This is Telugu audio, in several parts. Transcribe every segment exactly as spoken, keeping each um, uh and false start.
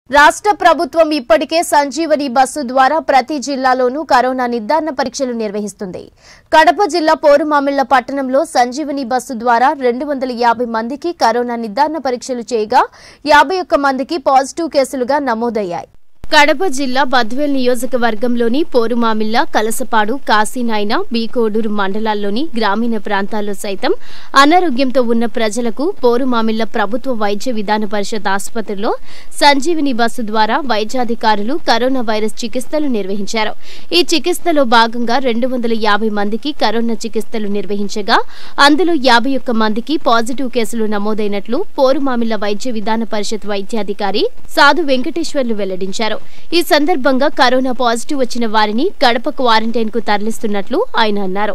రాష్ట్ర ప్రభుత్వం ఇప్పటికే సంజీవని బస్సు ద్వారా ప్రతి జిల్లాలోనూ కరోనా నిర్ధారణ పరీక్షలు నిర్వహిస్తుంది. కడప జిల్లా పోరుమామిళ్ల పట్టణంలో సంజీవని బస్సు ద్వారా రెండు వందల యాభై మందికి కరోనా నిర్ధారణ పరీక్షలు చేయగా యాభై ఒక్క మందికి పాజిటివ్ కేసులుగా నమోదయ్యాయి. కడప జిల్లా బద్వేల్ నియోజకవర్గంలోని పోరుమామిళ్ల, కలసపాడు, కాశీనాయన, బీకోడూరు మండలాల్లోని గ్రామీణ ప్రాంతాల్లో సైతం అనారోగ్యంతో ఉన్న ప్రజలకు పోరుమామిళ్ల ప్రభుత్వ వైద్య విధాన పరిషత్ ఆసుపత్రిలో సంజీవని బస్సు ద్వారా వైద్యాధికారులు కరోనా వైరస్ చికిత్సలు నిర్వహించారు. ఈ చికిత్సలో భాగంగా రెండు వందల యాభై మందికి కరోనా చికిత్సలు నిర్వహించగా అందులో యాభై ఒక్క మందికి పాజిటివ్ కేసులు నమోదైనట్లు పోరుమామిళ్ల వైద్య విధాన పరిషత్ వైద్యాధికారి సాధు వెంకటేశ్వర్లు వెల్లడించారు. ఈ సందర్భంగా కరోనా పాజిటివ్ వచ్చిన వారిని కడప క్వారంటైన్ కు తరలిస్తున్నట్లు ఆయన అన్నారు.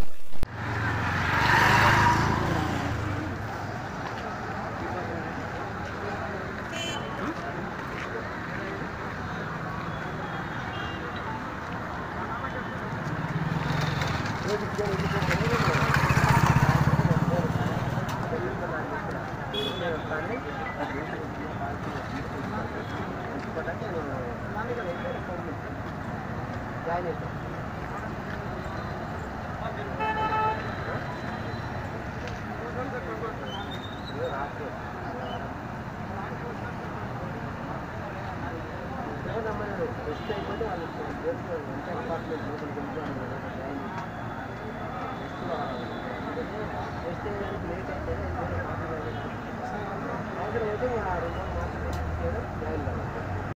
Gracias.